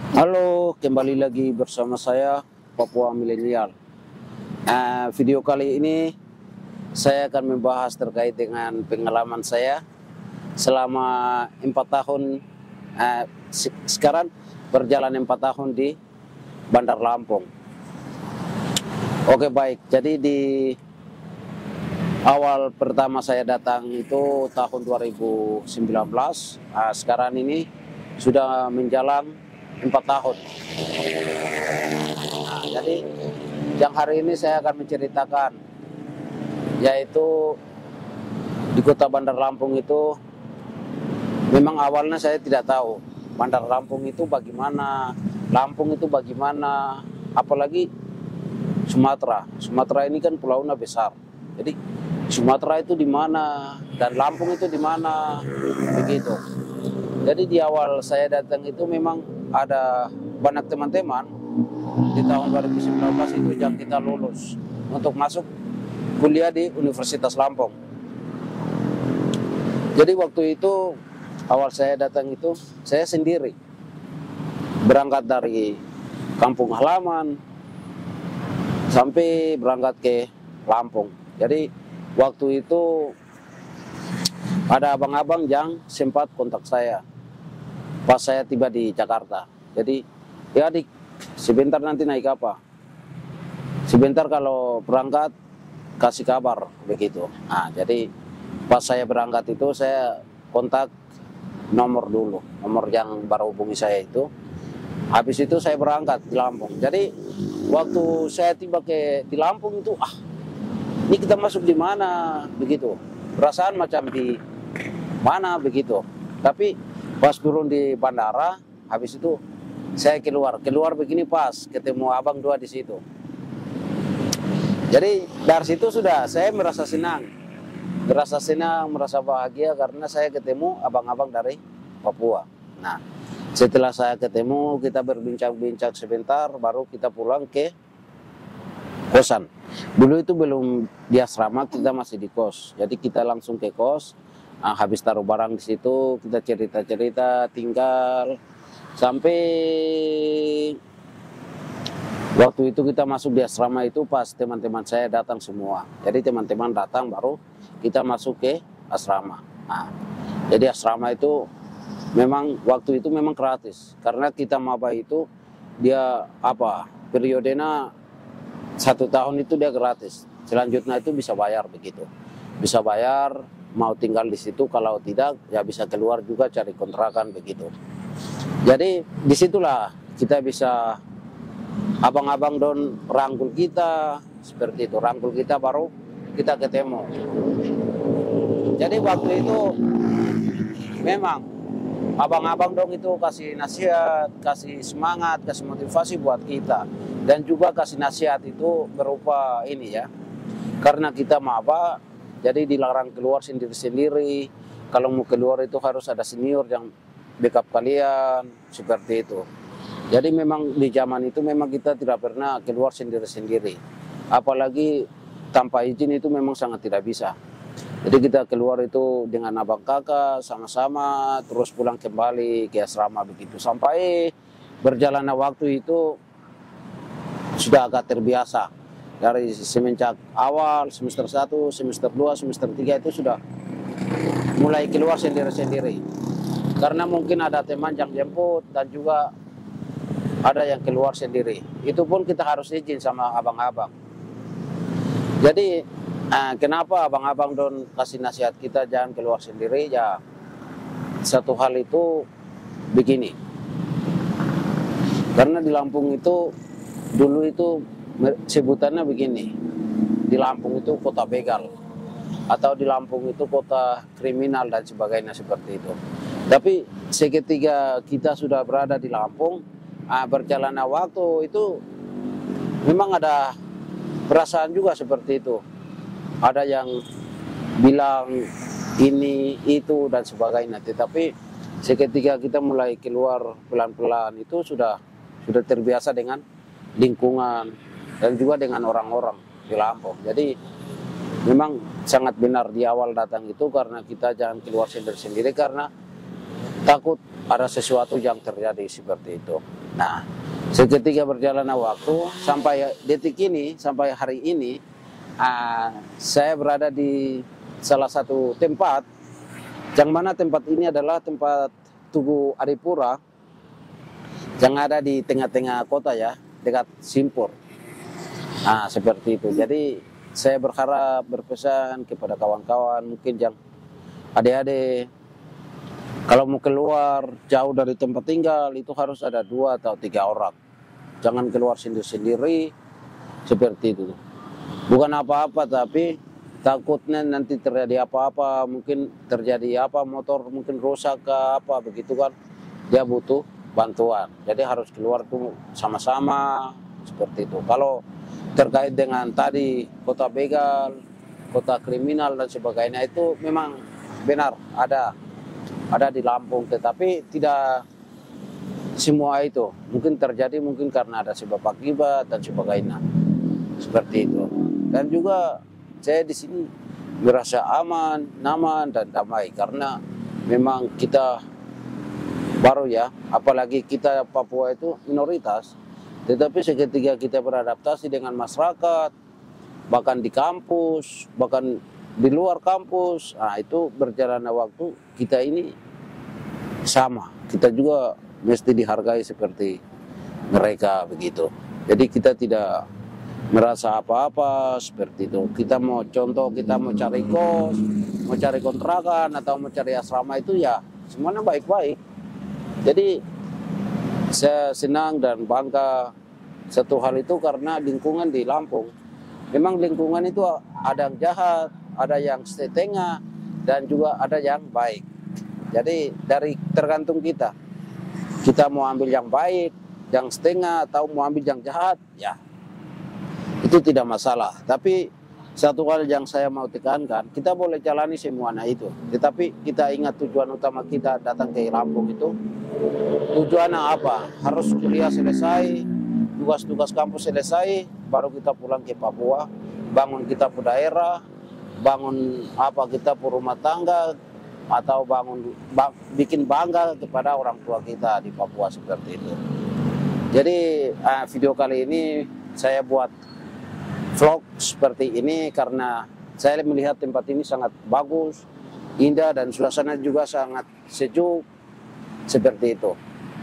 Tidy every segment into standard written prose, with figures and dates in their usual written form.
Halo, kembali lagi bersama saya Papua Milenial. Video kali ini saya akan membahas terkait dengan pengalaman saya selama 4 tahun. Sekarang berjalan 4 tahun di Bandar Lampung. Oke, baik. Jadi di awal pertama saya datang itu tahun 2019. Sekarang ini sudah menjalan 4 tahun. Jadi yang hari ini saya akan menceritakan, yaitu di kota Bandar Lampung itu memang awalnya saya tidak tahu Bandar Lampung itu bagaimana, Lampung itu bagaimana, apalagi Sumatera. Sumatera ini kan pulaunya besar. Jadi Sumatera itu di mana dan Lampung itu di mana, begitu. Jadi di awal saya datang itu memang ada banyak teman-teman di tahun 2019 itu yang kita lulus untuk masuk kuliah di Universitas Lampung. Jadi waktu itu awal saya datang itu saya sendiri berangkat dari kampung halaman sampai berangkat ke Lampung. Jadi waktu itu ada abang-abang yang sempat kontak saya pas saya tiba di Jakarta. Jadi, ya adik, sebentar nanti naik apa? Sebentar kalau berangkat kasih kabar, begitu. Jadi pas saya berangkat itu saya kontak nomor dulu, nomor yang baru hubungi saya itu. Habis itu saya berangkat di Lampung. Jadi waktu saya tiba di Lampung itu, ini kita masuk di mana, begitu. Perasaan macam di mana, begitu. Tapi pas turun di bandara, habis itu saya keluar begini pas ketemu abang dua di situ. Jadi dari situ sudah saya merasa senang, merasa bahagia karena saya ketemu abang-abang dari Papua. Nah, setelah saya ketemu, kita berbincang-bincang sebentar, baru kita pulang ke kosan. Dulu itu belum di asrama, kita masih di kos. Jadi kita langsung ke kos. Habis taruh barang di situ, kita cerita-cerita, tinggal sampai waktu itu kita masuk di asrama itu pas teman-teman saya datang semua. Jadi teman-teman datang baru kita masuk ke asrama. Jadi asrama itu memang waktu itu memang gratis karena kita maba itu dia periodenya 1 tahun itu dia gratis. Selanjutnya itu bisa bayar begitu. Bisa bayar, mau tinggal di situ, kalau tidak ya bisa keluar juga cari kontrakan begitu. Jadi disitulah kita bisa abang-abang don rangkul kita seperti itu, rangkul kita baru kita ketemu. Jadi waktu itu memang abang-abang dong itu kasih nasihat, kasih semangat, kasih motivasi buat kita, dan juga kasih nasihat itu berupa ini ya, karena kita maba jadi dilarang keluar sendiri-sendiri. Kalau mau keluar itu harus ada senior yang backup kalian, seperti itu. Jadi memang di zaman itu memang kita tidak pernah keluar sendiri-sendiri. Apalagi tanpa izin itu memang sangat tidak bisa. Jadi kita keluar itu dengan abang kakak sama-sama, terus pulang kembali ke asrama begitu. Sampai berjalannya waktu itu sudah agak terbiasa. Dari semenjak awal semester 1, semester 2, semester 3 itu sudah mulai keluar sendiri-sendiri. Karena mungkin ada teman yang jemput dan juga ada yang keluar sendiri. Itu pun kita harus izin sama abang-abang. Jadi kenapa abang-abang don kasih nasihat kita jangan keluar sendiri? Ya satu hal itu begini. Karena di Lampung itu dulu itu sebutannya begini, di Lampung itu kota begal, atau di Lampung itu kota kriminal dan sebagainya seperti itu. Tapi seketika kita sudah berada di Lampung, berjalannya waktu itu memang ada perasaan juga seperti itu. Ada yang bilang ini, itu, dan sebagainya. Tetapi seketika kita mulai keluar pelan-pelan itu sudah terbiasa dengan lingkungan dan juga dengan orang-orang di Lampung. Jadi memang sangat benar di awal datang itu karena kita jangan keluar sendiri-sendiri karena takut ada sesuatu yang terjadi seperti itu. Nah, seketika berjalannya waktu sampai detik ini, sampai hari ini, saya berada di salah satu tempat, yang mana tempat ini adalah tempat Tugu Adipura, yang ada di tengah-tengah kota ya, dekat Simpur. Nah, seperti itu. Jadi saya berharap berpesan kepada kawan-kawan mungkin yang adik-adik, kalau mau keluar jauh dari tempat tinggal itu harus ada 2 atau 3 orang. Jangan keluar sendiri-sendiri seperti itu. Bukan apa-apa, tapi takutnya nanti terjadi apa-apa, mungkin terjadi apa, motor mungkin rusak ke apa, begitu kan. Dia butuh bantuan. Jadi harus keluar tuh sama-sama seperti itu. Kalau terkait dengan tadi kota begal, kota kriminal dan sebagainya, itu memang benar ada di Lampung, tetapi tidak semua itu. Mungkin terjadi mungkin karena ada sebab akibat dan sebagainya. Seperti itu. Dan juga saya di sini merasa aman, nyaman dan damai karena memang kita baru ya, apalagi kita Papua itu minoritas. Tetapi seketika kita beradaptasi dengan masyarakat, bahkan di kampus, bahkan di luar kampus, nah itu berjalannya waktu kita ini sama. Kita juga mesti dihargai seperti mereka begitu. Jadi kita tidak merasa apa-apa seperti itu. Kita mau contoh, kita mau cari kos, mau cari kontrakan atau mau cari asrama itu ya semuanya baik-baik. Jadi saya senang dan bangga satu hal itu karena lingkungan di Lampung. Memang lingkungan itu ada yang jahat, ada yang setengah, dan juga ada yang baik. Jadi dari tergantung kita. Kita mau ambil yang baik, yang setengah, atau mau ambil yang jahat, ya itu tidak masalah. Tapi satu hal yang saya mau tekankan, kita boleh jalani semuanya itu. Tetapi kita ingat tujuan utama kita datang ke Lampung itu. Tujuannya apa? Harus kuliah selesai, tugas-tugas kampus selesai, baru kita pulang ke Papua, bangun kita pu daerah, bangun apa kita pu rumah tangga, atau bikin bangga kepada orang tua kita di Papua seperti itu. Jadi video kali ini saya buat vlog seperti ini karena saya melihat tempat ini sangat bagus, indah, dan suasana juga sangat sejuk seperti itu.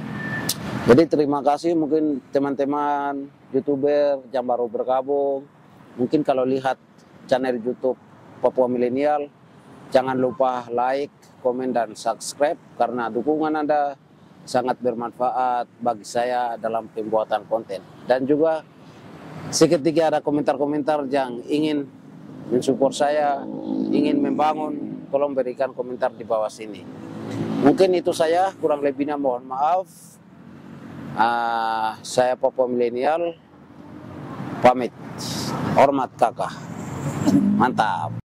Jadi terima kasih mungkin teman-teman YouTuber yang baru bergabung. Mungkin kalau lihat channel YouTube Papua Milenial, jangan lupa like, komen, dan subscribe karena dukungan Anda sangat bermanfaat bagi saya dalam pembuatan konten. Dan juga seketika ada komentar-komentar yang ingin mensupport saya, ingin membangun, tolong berikan komentar di bawah sini. Mungkin itu saya, kurang lebihnya mohon maaf. Saya Papua Milenial, pamit. Hormat kakak. Mantap.